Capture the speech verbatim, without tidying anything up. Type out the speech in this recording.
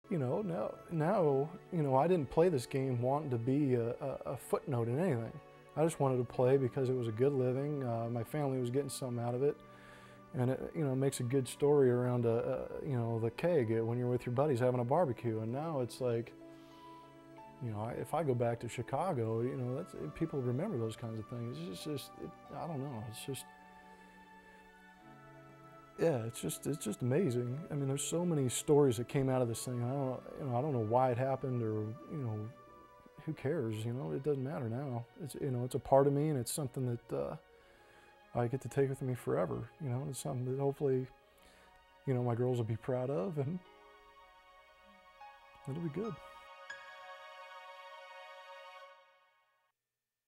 you know, now, now, you know, I didn't play this game wanting to be a, a, a footnote in anything. I just wanted to play because it was a good living. Uh, my family was getting something out of it. And it, you know, makes a good story around, a, a, you know, the keg when you're with your buddies having a barbecue. And now it's like, you know, if I go back to Chicago, you know, that's, people remember those kinds of things. It's just, it, I don't know, it's just, yeah, it's just, it's just amazing. I mean, there's so many stories that came out of this thing. I don't, you know, I don't know why it happened, or, you know, who cares? You know, it doesn't matter now. It's, you know, it's a part of me, and it's something that uh, I get to take with me forever. You know, it's something that hopefully, you know, my girls will be proud of, and it'll be good.